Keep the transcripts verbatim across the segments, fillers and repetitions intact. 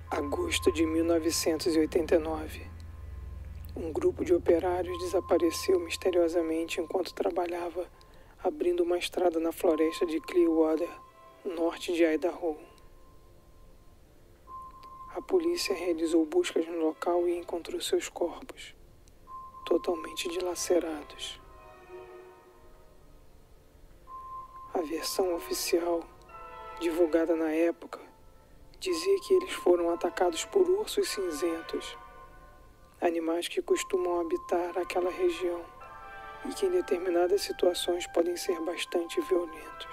Agosto de mil novecentos e oitenta e nove. Um grupo de operários desapareceu misteriosamente enquanto trabalhava abrindo uma estrada na floresta de Clearwater, norte de Idaho. A polícia realizou buscas no local e encontrou seus corpos, totalmente dilacerados. A versão oficial, divulgada na época, dizia que eles foram atacados por ursos cinzentos, animais que costumam habitar aquela região e que em determinadas situações podem ser bastante violentos.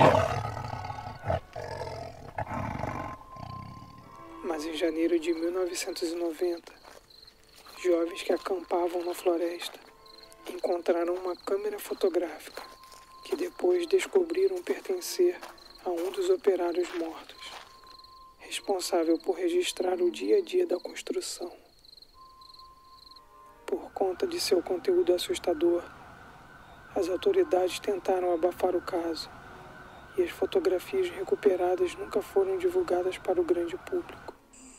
Mas em janeiro de mil novecentos e noventa, jovens que acampavam na floresta encontraram uma câmera fotográfica que depois descobriram pertencer a um dos operários mortos, responsável por registrar o dia a dia da construção. Por conta de seu conteúdo assustador, as autoridades tentaram abafar o caso e as fotografias recuperadas nunca foram divulgadas para o grande público.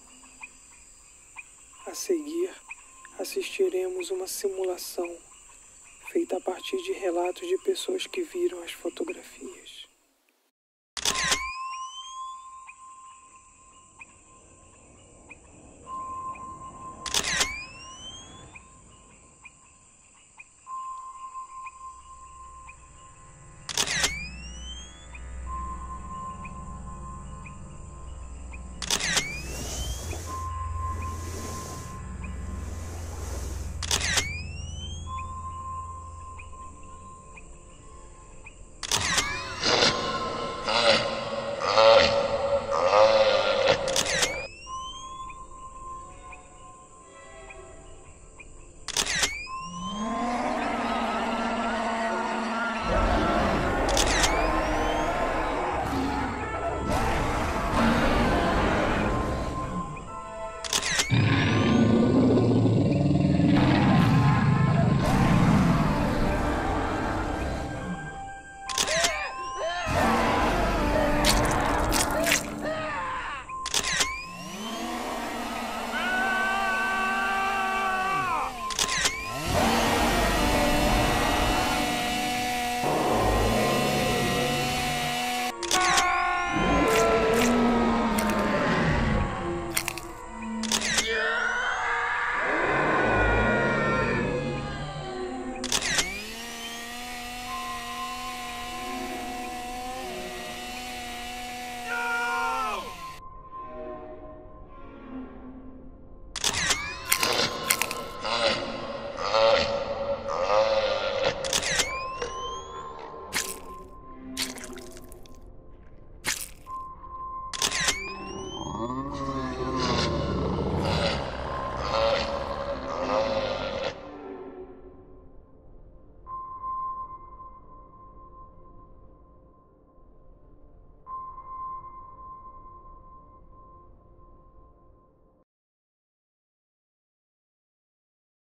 A seguir, assistiremos uma simulação feita a partir de relatos de pessoas que viram as fotografias.